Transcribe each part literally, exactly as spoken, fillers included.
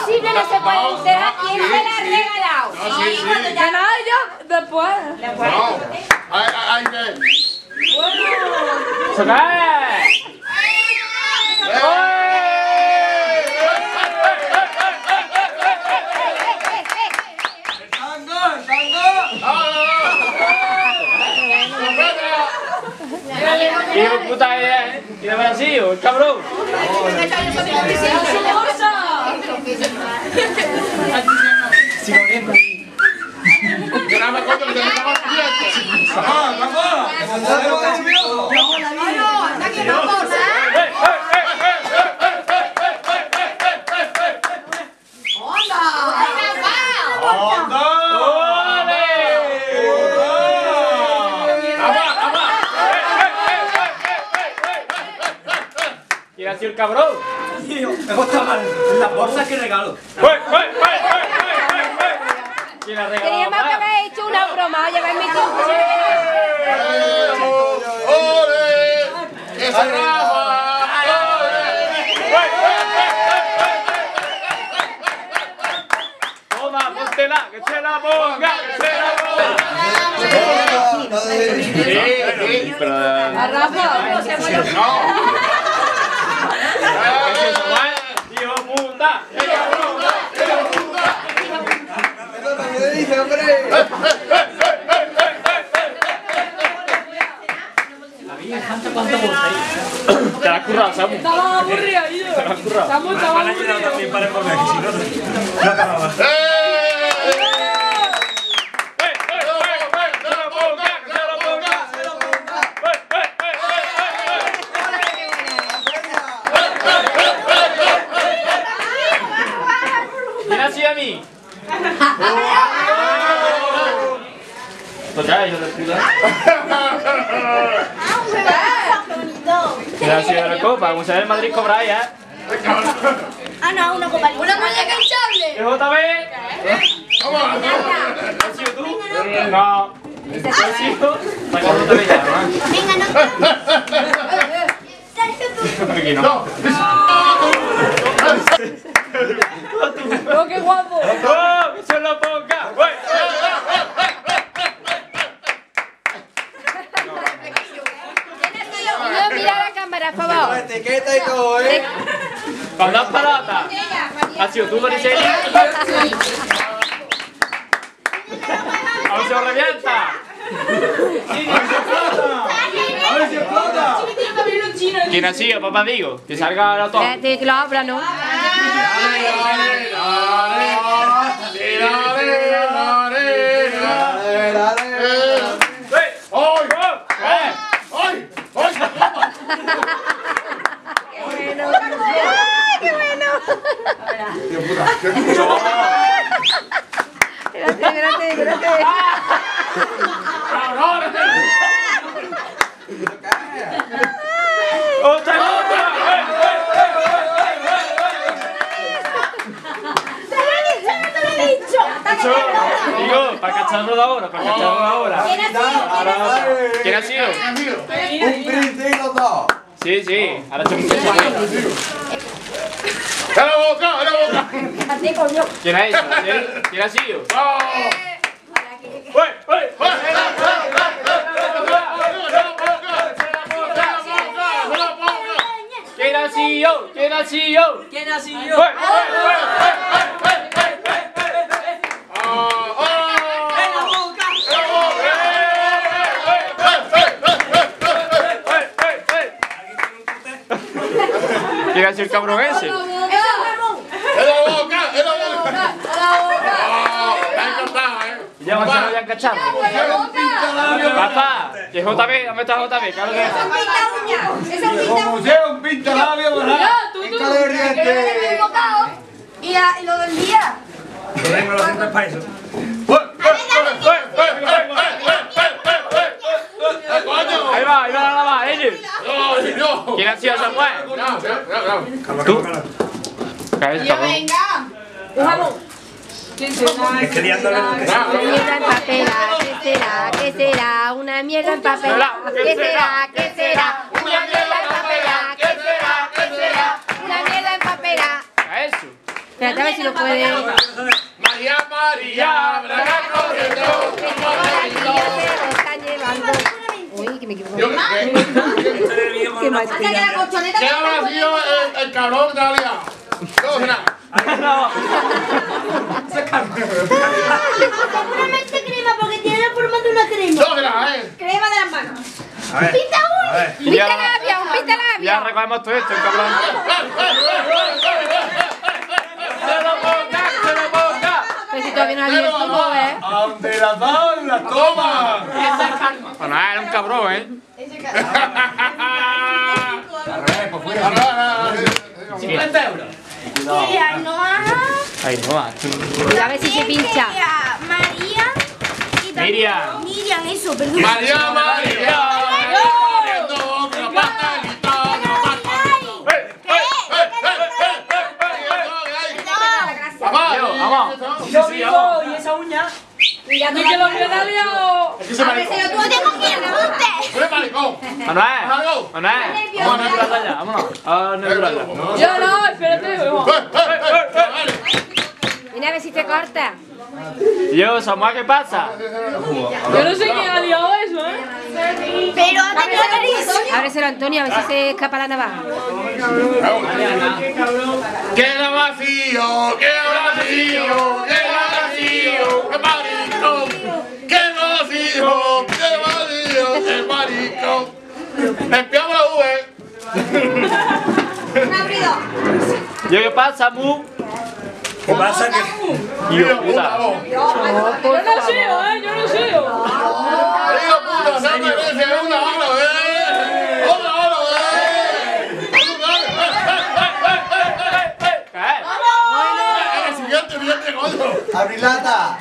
invisible no se puede enterar quién se la ha regalado. No, sí, sí. Ganado yo después. No. Ay, ay, ay. ¡Se cae! ¡Hijo de puta que es! ¿Y de Brasil, el cabrón? Sigo viendo. Yo no me acuerdo que te estaba estudiando. ¡Ah, vamos! ¿Quién ha sido el cabrón? Me gusta mal. Las bolsas que regalo. ¿Quién ha regalado Queríamos que más? habéis hecho una broma, oye, vais mi tiempo. ¡Ole! ¡Esa Rafa! Toma, póntela, que se la ponga, que se la ponga. Sí, sí, pero... A Rafa, ¡No! ¡Hijo puta! Te la has currado, Samu. estaba aburrido, yo. Te la has currado. Estamos, estaba aburrido. También para por aquí, si no, no acababa. ¡Eh! ¿Quién ha sido a mí? Pues ya, yo de puta. ¿Quién ha sido la copa? Como se ve el Madrid cobra ya. Ah, no, una copa. Una muñeca hinchable. ¿Es J B? ¡Vamos! ¿Has sido tú? No. ¿Has sido? Saca J B ya, ¿no? Venga, no. Aquí no. ¡No! Oh, qué guapo. ¡Oh! ¡Que se lo ponga! ¡Uy! No, mira la cámara, por favor. Etiqueta y todo, ¿eh? Con dos palotas. ¿Has sido tú, Mariceli? ¡A ver si os revienta! ¡A ver si explota! ¿Quién ha sido, papá? Digo, que salga la autor. Espérate, que lo abra, ¿no? ¡Qué bueno! Espérate, espérate, espérate. ¡Otra, otra! Digo, para cacharlo de ahora, para cacharlo de ahora. ¿Quién ha sido? Un príncipe y los dos. Sí, sí, ahora estoy mucho tiempo. ¡En la boca! ¡En la boca! ¿Quién ha hecho? ¿Quién, ¿Quién ha sido? ¡Uy, uy! ¿Quién ha sido? ¿Quién ha sido? ¿Quién ha sido? ¡Uy, uy, uy! ¿Quién ha sido el cabrón ese? ¡En la boca! ¡En la boca! ¡Ah! ¡Me ha encantado, eh! Ya me han ya cachado. Papá, que J B, ¿dónde está J B? Claro que Como sea un pintalabio, ¿verdad? Y lo del día. Tengo los centros para eso. Ahí va, ahí va la lava, ellos. ¿Quién ha sido Samuel? ¿Tú? ¿Qué es, cabrón? Es que liándole lo que Una mierda empapelada, ¿qué será? ¿Qué será? Una mierda empapelada, ¿qué será? ¿Qué será? Una mierda empapelada, ¿qué será? ¿Qué será? Una mierda empapelada. ¿Qué es eso? Espérate a ver si lo puede. María, María, Braga corriendo. Lo están llevando. Uy, que me equivoco. Yo, ¿Qué Qué mal. ¿Qué habrá sido el, el cabrón de Dalia? No, nada. Seguramente crema, porque tiene la forma de una crema. No, nada, eh. Crema de las manos. A ver. ¡Pinta uno! A ver. Un pintalabia, un pintalabia. Ya recogemos todo esto, el cabrón. ¡Se lo ponga! ¡Se lo ponga! Pero si todavía no ha abierto, ¿no ves? Ante la dan, la toma. Bueno, era un cabrón, ¿eh? Al revés, por fuera. cincuenta euros. María, no. Ay, no va. A ver si se pincha. María. Y también- Miriam. Miriam, eso, perdón. María, María. Corriendo, que la pata gritando, pata. ¡Eh, eh, eh, eh, eh! Vamos, vamos. Yo vivo y esa uña. Mira, Ni que lo hubiera liado. Es que se maricón. no tengo miedo, usted. ¡Eres maricón! Manuel. ¡Algo! Manuel. Vamos a neutralizar ya, vámonos. A neutralizar. Yo no, espérate. vamos. Mira a ver si te corta. Yo, Samuel, ¿qué pasa? Yo no sé quién ha liado eso, ¿eh? Pero ha tenido nariz. Ábreselo, Antonio, a ver si se escapa la navaja. ¡Queda vacío! ¡Queda vacío! ¡Queda vacío! ¡Qué maricón! ¡Queda vacío! ¡Qué vacío! ¡Qué maricón! ¡Empiamos la U, eh! Un abrido. Yo, ¿qué pasa, Mu? ¿Qué pasa? Que Hijo puta. Yo no sigo, ¿eh? Yo no sigo. ¡Hijo puta! ¡Se merece una hora, eh! ¡Una hora, eh! ¡El siguiente viene, coño! abrilata.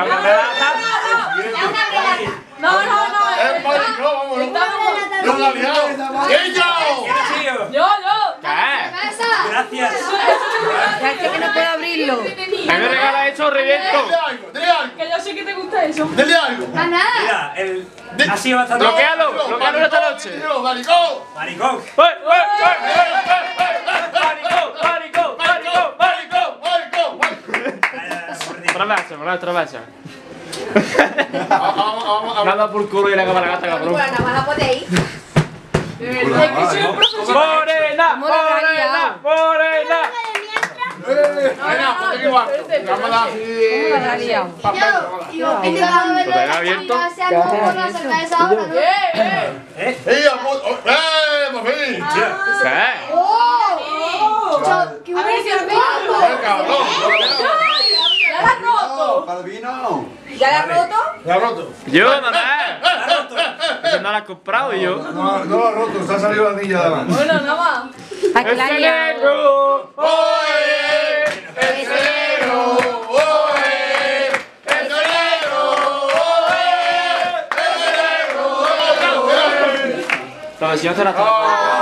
No, no, no. ¡Es maricón, vámonos! ¡Yo la he liado! ¡Ellos! Yo, yo. ¿Qué? Gracias. Ya sé que no puedo abrirlo. A mí me regala eso, reviento. ¡Dile algo! ¡Dile algo! Que yo sé que te gusta eso. ¡Dile algo! Mira, el. Ha sido bastante. Bloquealo, bloquealo esta noche. ¡Dilo, maricón! Maricón. ¡Eh, eh, eh, eh, eh! ¡Maricón, maricón, maricón, maricón! ¡Maricón! ¡Maricón! Otra vez, otra vez, otra vez. Vamos, vamos, vamos. Nada por culo y la cámara gata, cabrón. Es que soy un profesional. ¡Morena, ¿Cómo la habrá morena, liado? morena! Venga, ponte igual. Dámela así. ¿Cómo la ha liado? ¿Lo tenés abierto? ¡Eh, eh! ¿Eh? ¡Eh, amor! ¡Eh, por fin! ¿Qué? A ver si lo ¡Eh, cabrón! ¡Ya la has roto! Para el vino. ¿Ya la has roto? ¡La ha roto! Yo, Manuel. Eso no la has comprado y yo. No, no lo ha roto, se ha salido la anilla de la mano. Bueno, nada más. ¿Para qué la ha ¡El liado? negro! ¡Oye! ¡El celero! ¡Oye! ¡El celero! ¡Oye! ¡El celero! La vecina se la está.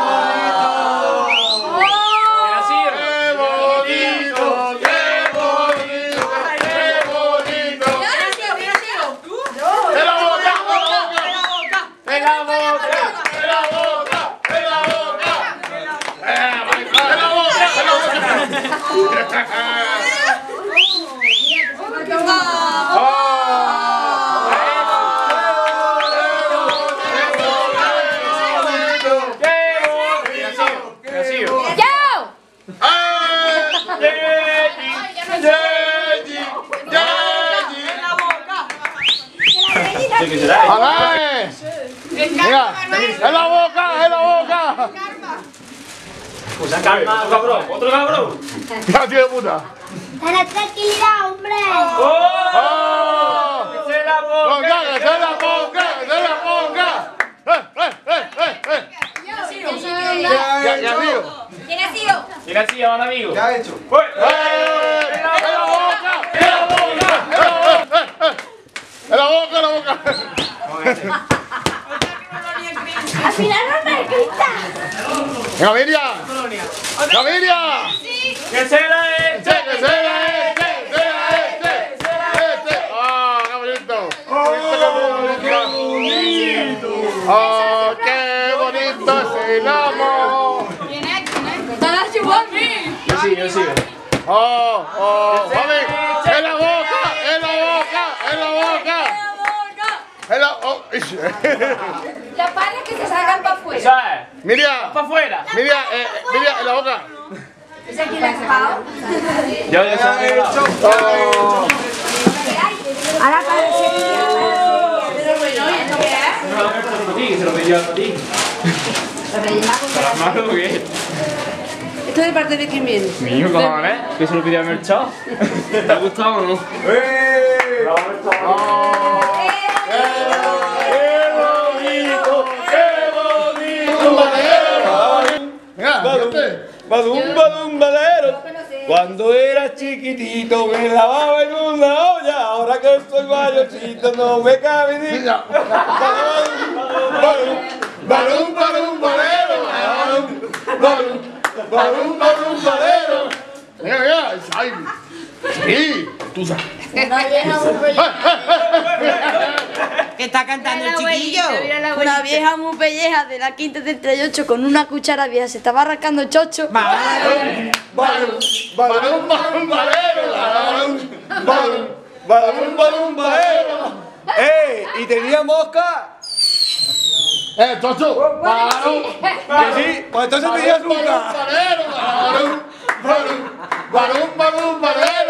¡Qué bonito! ¡Qué bonito! ¡Qué bonito! ¡En la boca! ¡En la boca! ¡En la boca! ¡En la boca! ¡En la boca! ¡En la boca! ¡Yo! ¿Qué será? ¡Vale! Venga, en la boca, en la boca. Pues calma, otro cabrón, otro cabrón. Ya, tío de puta. Para tranquilidad, hombre. ¡Oh! ¡Que se la boca! ¡Ponga, que se la ponga, que se la ponga! ¡Eh, eh, eh, eh, eh! Ya, ya, amigo. ¿Quién ha sido? Mira, sí, llama al amigo. ¿Qué ha hecho? ¡Uy! ¡Eh! ¡En la boca! ¡En la boca! ¡En la boca, en la boca! Al final no me grita. ¡Venga, Miriam! ¡Venga, Miriam! ¡Que se la eche! ¡Che, que se la este! ¡Se la este! ¡Este! ¡Oh, qué bonito! ¡Oh, qué bonito es el amor! ¿Quién es? ¿Quién es? ¡Te la has llevado a mí! Yo sigo, yo sigo. Oh, oh, mami, en la boca, en la boca, en la boca. En la oh, La padre que se salgan para afuera. Eso es. Miriam, Para afuera. Miriam, eh, Miriam, en la boca. ¿Esa quién la ha sacado? Yo, yo soy el lado. Oh. Ahora para Sevilla. Pero bueno, ¿y esto qué es? Se lo pidió a ti. Lo rellena con ¿Para las manos o qué? ¿Esto de parte de quién viene? Mío, cojones. Que se lo pidió a Merchado. ¿Te ha gustado o no? Mira, fíjate. Badum, badum, badero. Cuando era chiquitito me lavaba en una olla, ahora que soy mayorcito no me cabe ni... Mira. Balum, balum, balum, balero. Balum, balum, balum, balero. Mira, mira, ay. Sí, tú sabes. ¿Qué está cantando el chiquillo? Mira la Una vieja muy pelleja de la quinta de treinta y ocho con una cuchara vieja se estaba arrancando el chocho. Balum, balum, balum, balum, balero. Balum, balum, balum, balum, balero. ¡Eh! ¿Y tenía mosca? Eh, Tocho, balum. Que sí, pues entonces tenía azúcar. Balum, balero. Balum, balum, balum, balum, balero.